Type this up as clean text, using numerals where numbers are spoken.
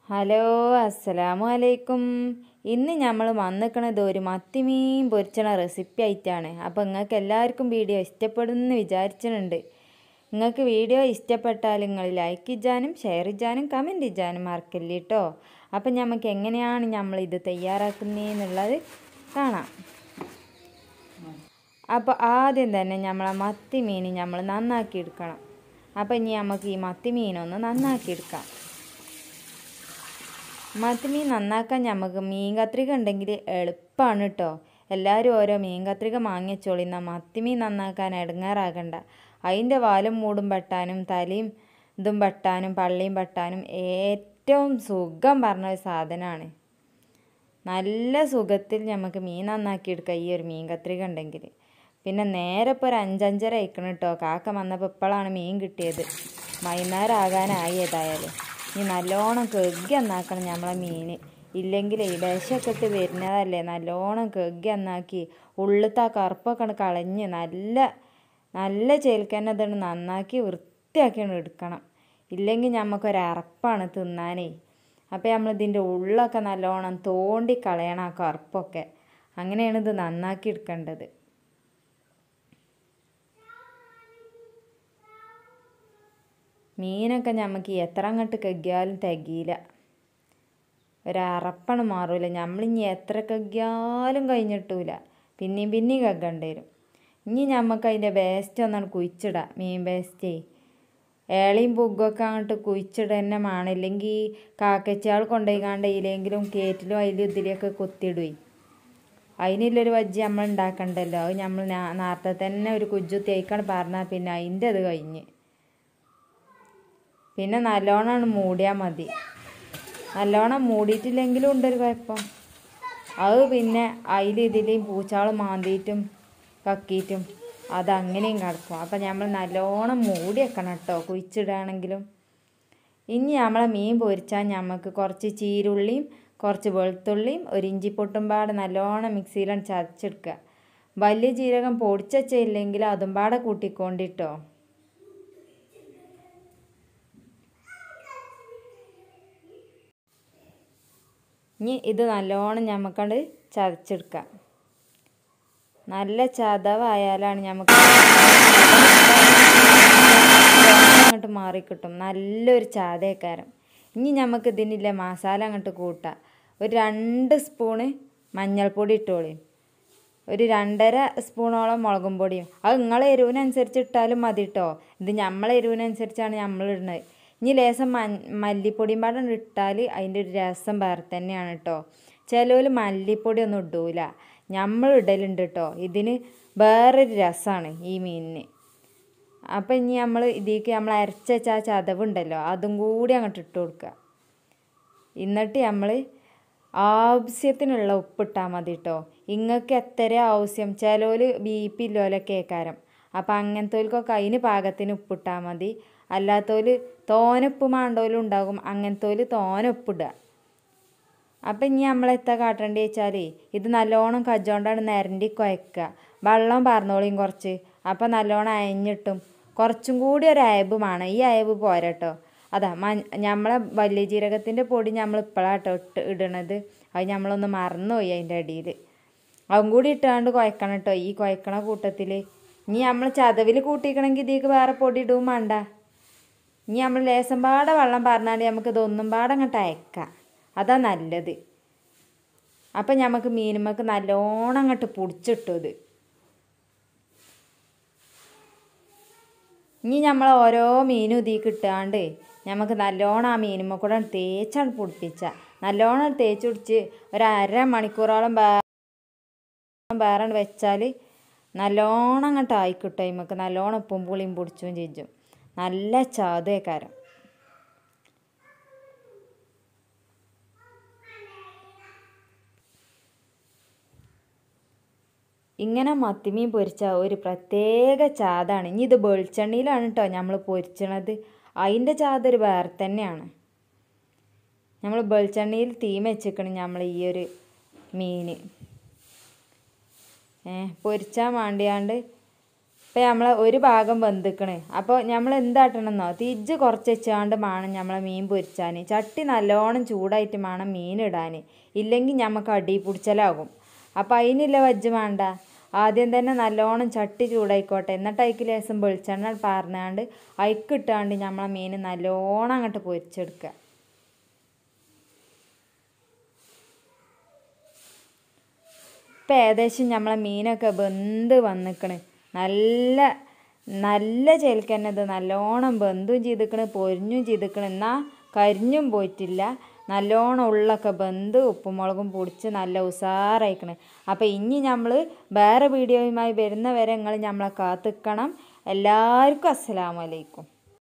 Hello അസ്സലാമു അലൈക്കും. ഇന്ന് നമ്മൾ വന്നിക്കണത് ഒരു മത്തിമീൻ പൊരിച്ചണ റെസിപ്പി ആയിട്ടാണ്. അപ്പോൾ നിങ്ങൾക്ക് എല്ലാവർക്കും വീഡിയോ ഇഷ്ടപ്പെടുമെന്ന് വിചാരിച്ചിട്ടുണ്ട്. നിങ്ങൾക്ക് വീഡിയോ ഇഷ്ടപ്പെട്ടാൽ നിങ്ങൾ ലൈക്ക് ചെയ്യാനും ഷെയർ ചെയ്യാനും കമൻറ്റ് ചെയ്യാനും മറക്കല്ല കേട്ടോ. അപ്പം നമുക്ക് എങ്ങനെയാണ് നമ്മളിത് തയ്യാറാക്കുന്നതെന്നുള്ളത് കാണാം. അപ്പോൾ ആദ്യം തന്നെ നമ്മളെ മത്തി മീൻ നമ്മൾ നന്നാക്കി എടുക്കണം. അപ്പോൾ ഇനി നമുക്ക് ഈ മത്തി മീനൊന്ന് നന്നാക്കി എടുക്കാം. മത്തി മീൻ നന്നാക്കാൻ നമുക്ക് മീൻ കത്രിക ഉണ്ടെങ്കിൽ എളുപ്പമാണ് കേട്ടോ. എല്ലാവരും ഓരോ മീൻ കത്രിക വാങ്ങിച്ചോളി. എന്നാൽ മത്തി മീൻ നന്നാക്കാൻ ഇടങ്ങാറാകണ്ട. അതിൻ്റെ വാലും മൂടും വെട്ടാനും തലയും ഇതും വെട്ടാനും പള്ളിയും വെട്ടാനും ഏറ്റവും സുഖം പറഞ്ഞൊരു സാധനമാണ്. നല്ല സുഖത്തിൽ നമുക്ക് മീൻ നന്നാക്കി എടുക്കാം ഈ ഒരു മീൻ കത്രിക ഉണ്ടെങ്കിൽ. പിന്നെ നേരെ ഇപ്പോൾ ഒരു 5-5:30 ആയിക്കണം കേട്ടോ. കാക്ക വന്നപ്പോൾ ഇപ്പോഴാണ് മീൻ കിട്ടിയത്. വൈകുന്നേരം ആകാനായി ഏതായാലും. ഇനി നല്ലോണം കഴുകി നന്നാക്കണം നമ്മളെ മീൻ. ഇല്ലെങ്കിൽ ഈ വിഷമൊക്കെ ഇട്ട് വരുന്നതല്ലേ. നല്ലോണം കഴുകി നന്നാക്കി ഉള്ളിലത്തെ ആ കറുപ്പൊക്കെ കളഞ്ഞ് നല്ല ചേൽക്കന്നെ അതാണ് നന്നാക്കി വൃത്തിയാക്കിയാണ് എടുക്കണം. ഇല്ലെങ്കിൽ നമുക്കൊരറപ്പാണ് തിന്നാനേ. അപ്പോൾ നമ്മളിതിൻ്റെ ഉള്ളൊക്കെ നല്ലോണം തോണ്ടി കളയണം, ആ കറുപ്പൊക്കെ. അങ്ങനെയാണ് ഇത് നന്നാക്കി എടുക്കേണ്ടത്. മീനൊക്കെ നമുക്ക് എത്ര അങ്ങോട്ട് കഴുകിയാലും തികയില്ല. ഒരറപ്പാണ് മാറൂല. നമ്മളിനി എത്ര കഴുകിയാലും കഴിഞ്ഞിട്ടൂല. പിന്നെയും കഴുകേണ്ടി വരും. ഇനി നമുക്ക് അതിൻ്റെ വേസ്റ്റ് ഒന്നാണ് കുഴിച്ചിടാം. മീൻ വേസ്റ്റേ ഏളയും പുഗൊക്കെ അങ്ങോട്ട് കുഴിച്ചിട തന്നെ വേണം. ഇല്ലെങ്കിൽ കാക്കച്ചാൾ കൊണ്ടുപോയിക്കാണ്ട് ഇതിലെങ്കിലും കേറ്റിലും അതിലും ഇതിലെയൊക്കെ കൊത്തിയിടുവേ. അതിനുള്ളൊരു വജ്ജി നമ്മൾ ഉണ്ടാക്കണ്ടല്ലോ. അത് നമ്മൾ നേരത്തെ തന്നെ ഒരു കുജ്ജു തേക്കാണ് പറഞ്ഞാൽ പിന്നെ അതിൻ്റെ അത് കഴിഞ്ഞ്. പിന്നെ നല്ലോണം മൂടിയാൽ മതി. നല്ലോണം മൂടിയിട്ടില്ലെങ്കിലും ഉണ്ടൊരു കുഴപ്പം. അത് പിന്നെ ഇതിലെയും പൂച്ചാൾ മാന്തിയിട്ടും കക്കിയിട്ടും അതങ്ങനെയും കിടക്കും. അപ്പം നമ്മൾ നല്ലോണം മൂടി വെക്കണം കേട്ടോ കുഴിച്ചിടുകയാണെങ്കിലും. ഇനി നമ്മളെ മീൻ പൊരിച്ചാൽ നമുക്ക് കുറച്ച് ചീരുള്ളിയും കുറച്ച് വെളുത്തുള്ളിയും ഒരു ഇഞ്ചിപ്പൊട്ടും പാടെ നല്ലോണം മിക്സിയിലാണ് ചതച്ചെടുക്കുക. വലിയ ജീരകം പൊടിച്ചില്ലെങ്കിൽ അതും പാടെ കൂട്ടിക്കൊണ്ടിട്ടോ. ഇനി ഇത് നല്ലോണം നമുക്കണ്ട് ചതച്ചെടുക്കാം. നല്ല ചതവായാലാണ് നമുക്ക് അങ്ങോട്ട് മാറിക്കിട്ടും. നല്ലൊരു ചതയക്കാരം. ഇനി നമുക്ക് ഇതിനില്ല മസാല അങ്ങോട്ട് കൂട്ടാം. ഒരു 2 സ്പൂണ് മഞ്ഞൾപ്പൊടി ഇട്ടോളി. ഒരു 2.5 സ്പൂണോളം മുളകും പൊടിയും. അത് നിങ്ങളെ എരിവിനനുസരിച്ച് ഇട്ടാലും മതി കേട്ടോ. ഇത് നമ്മളെ എരിവിനനുസരിച്ചാണ് നമ്മൾ ഇടുന്നത്. ഇനി ലേശം മല്ലിപ്പൊടിയും പാടെ ഇട്ടാൽ അതിൻ്റെ ഒരു രസം വേറെ തന്നെയാണ് കേട്ടോ. ചിലവർ മല്ലിപ്പൊടി ഒന്നും ഇടൂല. നമ്മൾ ഇടലുണ്ട് കേട്ടോ. ഇതിന് വേറൊരു രസമാണ് ഈ മീനിന്. അപ്പം ഇനി ഇതിലേക്ക് നമ്മൾ അരച്ച ആ ചതവുണ്ടല്ലോ അതും കൂടി അങ്ങോട്ട് ഇട്ട് കൊടുക്കുക. എന്നിട്ട് നമ്മൾ ആവശ്യത്തിനുള്ള ഉപ്പിട്ടാൽ മതി കേട്ടോ. നിങ്ങൾക്ക് എത്ര ആവശ്യം. ചിലവർ BP ഇല്ലോലൊക്കെ കേൾക്കാരം. അപ്പം അങ്ങനത്തോൽക്കൊക്കെ അതിന് പാകത്തിന് ഉപ്പിട്ടാൽ മതി. അല്ലാത്തവർ തോനുപ്പ് മാണ്ടോലും ഉണ്ടാകും. അങ്ങനത്തോൽ തോനുപ്പിടുക. അപ്പം ഇനി നമ്മളെത്താ കാട്ടേണ്ടി വെച്ചാൽ ഇത് നല്ലോണം കജ്ജോണ്ടാണ് നിരണ്ടി കുഴക്കുക. വെള്ളം പാർന്നോളിയും കുറച്ച്. അപ്പം നല്ലോണം അയഞ്ഞിട്ടും കുറച്ചും കൂടി ഒരു അയവ് വേണം. ഈ അയവ് പോരാട്ടോ. അതാ നമ്മളെ വലിയ ജീരകത്തിൻ്റെ പൊടി നമ്മൾ ഇപ്പോഴാട്ടോ ഇടണത്. അത് നമ്മളൊന്ന് മറന്നുപോയി അതിൻ്റെ അടിയിൽ. അതും കൂടി ഇട്ടാണ്ട് കുഴക്കണം കേട്ടോ. ഈ കുഴക്കണ കൂട്ടത്തിൽ ഇനി നമ്മൾ ചതവിൽ കൂട്ടിക്കണമെങ്കിൽ ഇതിലേക്ക് വേറെ പൊടി ഇടും വേണ്ട. ഇനി നമ്മൾ ലേശം പാടെ വെള്ളം പറഞ്ഞാൽ നമുക്ക് ഇതൊന്നും പാടെ അങ്ങോട്ട് അയക്കാം. അതാ നല്ലത്. അപ്പം നമുക്ക് മീനുമ്മക്ക് നല്ലോണം അങ്ങോട്ട് പൊടിച്ചിട്ടു. ഇത് ഇനി നമ്മൾ ഓരോ മീനും ഇതിലേക്ക് ഇട്ടാണ്ട് നമുക്ക് നല്ലോണം ആ മീനുമ്മ കൂടെ തേച്ചാണ് പൊടിപ്പിച്ചാൽ നല്ലോണം തേച്ച് പിടിച്ച് ഒരു 1/2 മണിക്കൂറോളം വേറെ വെച്ചാൽ നല്ലോണം അങ്ങോട്ട് ആയിക്കിട്ടും. നമുക്ക് നല്ലോണം ഉപ്പും പുളിയും പൊടിച്ചും ചെയ്യും. നല്ല ചാതേക്കാരം. ഇങ്ങനെ മത്തിമീൻ പൊരിച്ചാൽ ഒരു പ്രത്യേക ചാതാണ്. ഇനി ഇത് വെളിച്ചെണ്ണയിലാണ് കേട്ടോ നമ്മൾ പൊരിച്ചണത്. അതിൻ്റെ ചാത ഒരു വേറെ തന്നെയാണ്. നമ്മൾ വെളിച്ചെണ്ണയിൽ തീ വെച്ചിക്കണം നമ്മൾ ഈ ഒരു മീൻ പൊരിച്ചാൽ വേണ്ടിയാണ്ട് അപ്പോൾ നമ്മൾ ഒരു ഭാഗം വെന്തിക്കണേ. അപ്പോൾ നമ്മൾ എന്താട്ടണമെന്നോ തിരിച്ച് കുറച്ച് വെച്ചാണ്ട് വേണം നമ്മളെ മീൻ പൊരിച്ചാൻ. ചട്ടി നല്ലോണം ചൂടായിട്ട് വേണം മീൻ ഇടാൻ, ഇല്ലെങ്കിൽ നമുക്ക് അടി പിടിച്ചലാകും. അപ്പോൾ അതിനുള്ള വജ്ജ് വേണ്ട. ആദ്യം തന്നെ നല്ലോണം ചട്ടി ചൂടായിക്കോട്ടെ, എന്നിട്ട് അതിക്ക് ലേശം വെളിച്ചെണ്ണ പാർന്നാണ്ട് അതിക്കിട്ടാണ്ട് നമ്മളെ മീൻ നല്ലോണം അങ്ങോട്ട് പൊരിച്ചെടുക്കുക. ഇപ്പം ഏകദേശം നമ്മളെ മീനൊക്കെ വെന്ത് വന്നിക്കണ്. നല്ല ചേൽക്കന്നെ ഇത് നല്ലോണം വെന്തും ചെയ്തിക്കണ്, പൊരിഞ്ഞും ചെയ്തിക്കണ്. എന്നാൽ കരിഞ്ഞും പോയിട്ടില്ല. നല്ലോണം ഉള്ളൊക്കെ വെന്ത് ഉപ്പുമുളകും പൊടിച്ച് നല്ല ഉസാറായിക്കണ്. അപ്പോൾ ഇനി നമ്മൾ വേറെ വീഡിയോയുമായി വരുന്നവരെ നിങ്ങൾ നമ്മളെ കാത്തിക്കണം. എല്ലാവർക്കും അസ്സലാമു അലൈക്കും.